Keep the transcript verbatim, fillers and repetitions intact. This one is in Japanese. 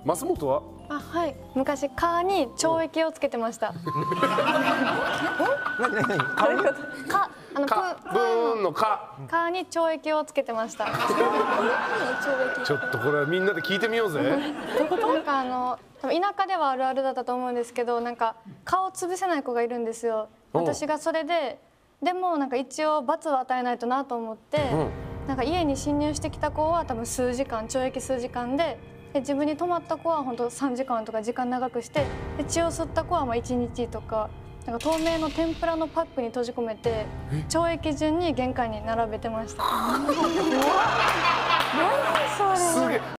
増本は？ あ、はい。昔蚊に懲役をつけてました。 何何何？ どういうこと？蚊、あのか、ブーンの蚊。 蚊に懲役をつけてました。 ちょっとこれはみんなで聞いてみようぜ。 なんかあの多分田舎ではあるあるだったと思うんですけど、なんか蚊を潰せない子がいるんですよ。私がそれで、でもなんか一応罰を与えないとなと思って、うん、なんか家に侵入してきた子は多分数時間、懲役数時間で。で自分に泊まった子は本当さんじかんとか時間長くして、で血を吸った子はまあいちにちとか、なんか透明の天ぷらのパックに閉じ込めて懲役順に玄関に並べてました。何それ。すげえ。